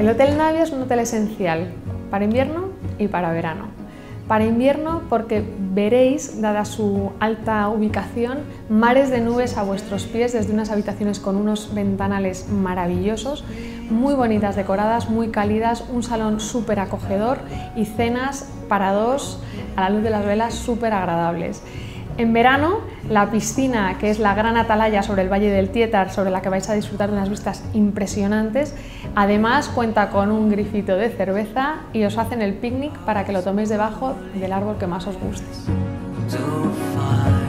El Hotel Navia es un hotel esencial para invierno y para verano. Para invierno porque veréis, dada su alta ubicación, mares de nubes a vuestros pies desde unas habitaciones con unos ventanales maravillosos, muy bonitas decoradas, muy cálidas, un salón súper acogedor y cenas para dos a la luz de las velas súper agradables. En verano, la piscina, que es la gran atalaya sobre el Valle del Tietar, sobre la que vais a disfrutar de unas vistas impresionantes, además cuenta con un grifito de cerveza y os hacen el picnic para que lo toméis debajo del árbol que más os guste.